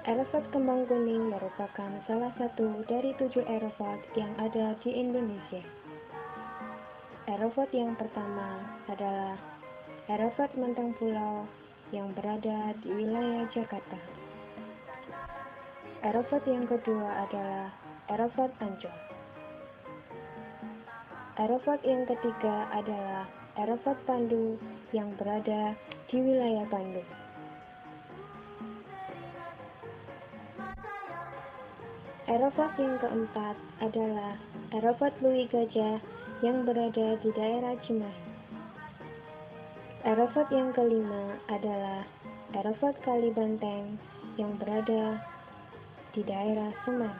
Aeroflot Kembang Kuning merupakan salah satu dari 7 aeroflot yang ada di Indonesia. Aeroflot yang pertama adalah Aeroflot Menteng Pulau yang berada di wilayah Jakarta. Aeroflot yang kedua adalah Aeroflot Ancol. Aeroflot yang ketiga adalah Aeroflot Pandu yang berada di wilayah Bandung. Aeroflot yang keempat adalah Aeroflot Louis Gajah yang berada di daerah Cimahi. Aeroflot yang kelima adalah Aeroflot Kalibanteng yang berada di daerah Semarang.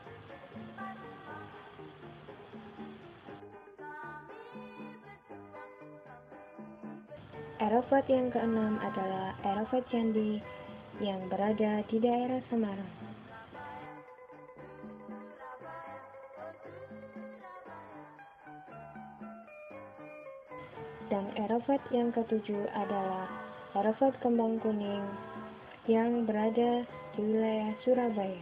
Aeroflot yang keenam adalah Aeroflot Candi yang berada di daerah Semarang. Dan aeroflot yang ketujuh adalah Aeroflot Kembang Kuning yang berada di wilayah Surabaya.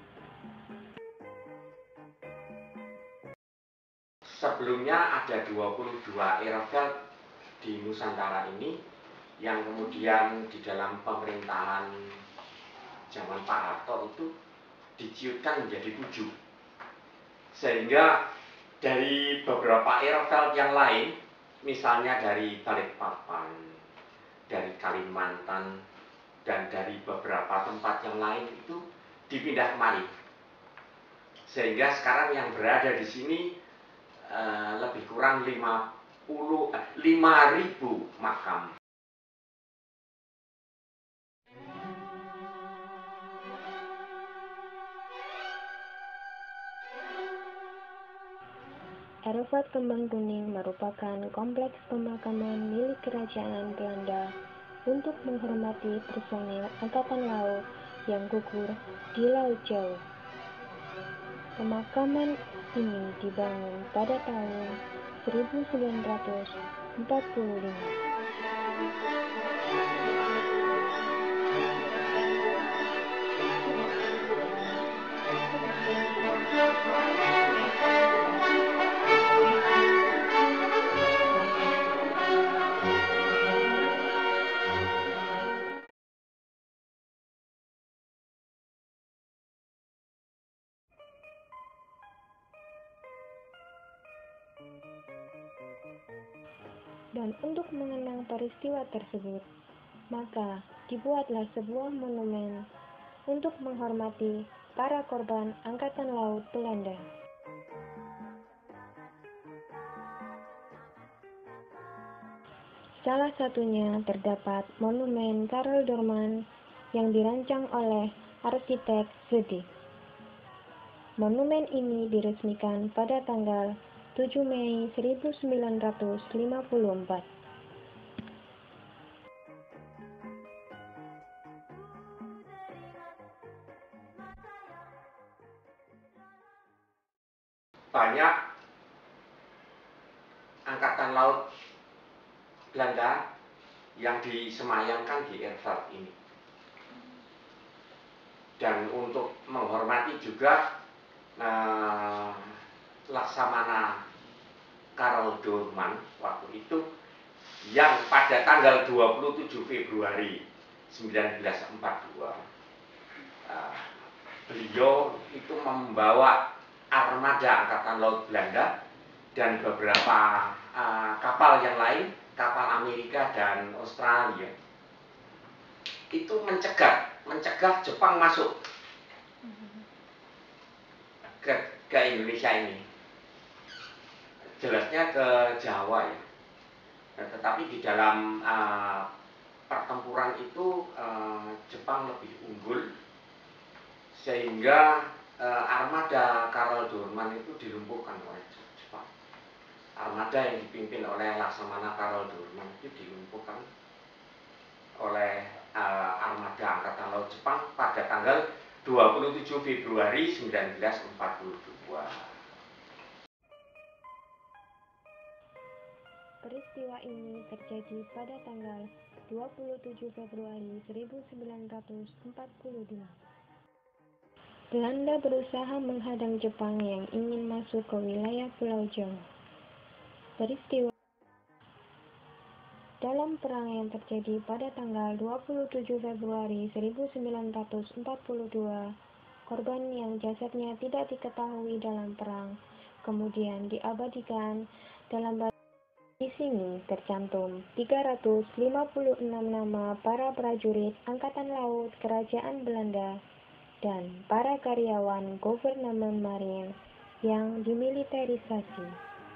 Sebelumnya ada 22 aeroflot di Nusantara ini yang kemudian di dalam pemerintahan zaman Pak Harto itu diciutkan menjadi 7. Sehingga dari beberapa aeroflot yang lain, misalnya dari Balikpapan, dari Kalimantan, dan dari beberapa tempat yang lain itu dipindah kemari. Sehingga sekarang yang berada di sini lebih kurang 5.000 makam. Aeroflot Kembang Kuning merupakan kompleks pemakaman milik Kerajaan Belanda untuk menghormati personil Angkatan Laut yang gugur di Laut Jawa. Pemakaman ini dibangun pada tahun 1945. Dan untuk mengenang peristiwa tersebut, maka dibuatlah sebuah monumen untuk menghormati para korban Angkatan Laut Belanda. Salah satunya terdapat monumen Karel Doorman yang dirancang oleh arsitek Zedek. Monumen ini diresmikan pada tanggal 7 Mei 1954. Banyak Angkatan Laut Belanda yang disemayamkan di airfield ini. Dan untuk menghormati juga Laksamana Karel Doorman waktu itu yang pada tanggal 27 Februari 1942 beliau itu membawa armada Angkatan Laut Belanda dan beberapa kapal yang lain, kapal Amerika dan Australia, itu mencegah Jepang masuk ke Indonesia ini. Jelasnya ke Jawa ya. Tetapi di dalam pertempuran itu Jepang lebih unggul, sehingga armada Karel Doorman itu dilumpuhkan oleh Jepang. Armada yang dipimpin oleh Laksamana Karel Doorman itu dilumpuhkan oleh armada Angkatan Laut Jepang pada tanggal 27 Februari 1942. Peristiwa ini terjadi pada tanggal 27 Februari 1945. Belanda berusaha menghadang Jepang yang ingin masuk ke wilayah Pulau Jawa. Peristiwa dalam perang yang terjadi pada tanggal 27 Februari 1942, korban yang jasadnya tidak diketahui dalam perang kemudian diabadikan dalam bahasa. Di sini tercantum 356 nama para prajurit Angkatan Laut Kerajaan Belanda dan para karyawan Government Marine yang dimiliterisasi.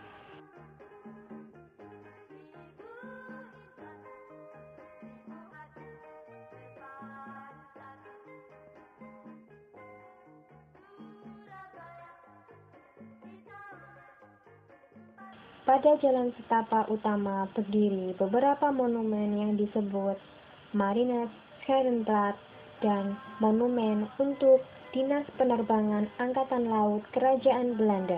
Pada jalan setapak utama berdiri beberapa monumen yang disebut Mariners Herenplaats dan monumen untuk Dinas Penerbangan Angkatan Laut Kerajaan Belanda.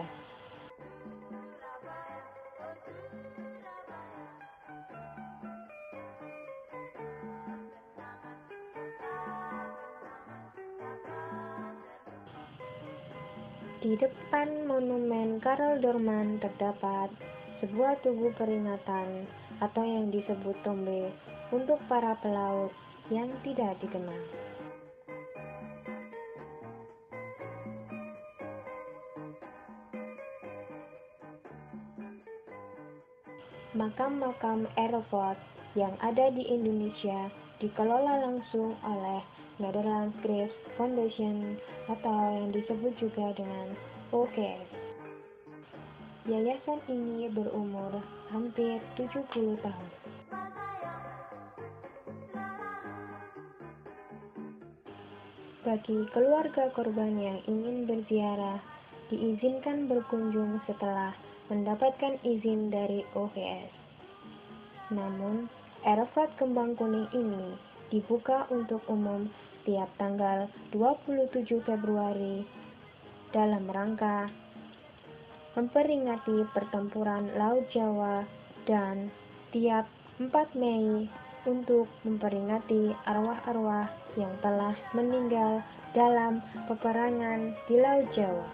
Di depan monumen Karl Doorman terdapat sebuah tugu peringatan atau yang disebut tombe untuk para pelaut yang tidak dikenal. Makam-makam Aeroflot yang ada di Indonesia dikelola langsung oleh Netherlands Graves Foundation atau yang disebut juga dengan OGS. Yayasan ini berumur hampir 70 tahun. Bagi keluarga korban yang ingin berziarah, diizinkan berkunjung setelah mendapatkan izin dari OGS. Namun, Aeroflot Kembang Kuning ini dibuka untuk umum setiap tanggal 27 Februari dalam rangka memperingati pertempuran Laut Jawa dan tiap 4 Mei untuk memperingati arwah-arwah yang telah meninggal dalam peperangan di Laut Jawa.